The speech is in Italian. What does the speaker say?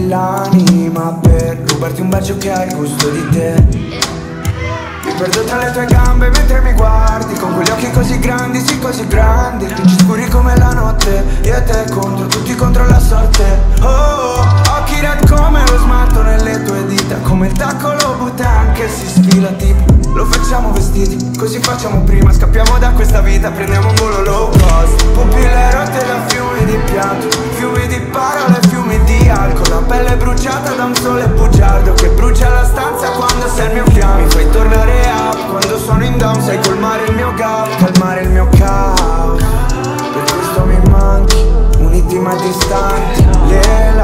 spendi l'anima per rubarti un bacio che ha il gusto di te. Mi perdo tra le tue gambe mentre mi guardi, con quegli occhi così grandi, sì così grandi, luci scuri come la notte, io e te contro tutti, contro la sorte. Oh, occhi red come lo smalto nelle tue dita, come il tacco lo butta anche si sfila tipo. Lo facciamo vestiti, così facciamo prima, scappiamo da questa vita, prendiamo un volo low cost. Pupille rotte da fiumi di pianto, fiumi di parole, fiumi di alcol, la pelle bruciata da un sole bugiardo che brucia la stanza quando sei il mio fiamme. Mi fai tornare up quando sono in down, sai colmare il mio gap, calmare il mio caos. Per questo mi manchi, uniti ma distanti,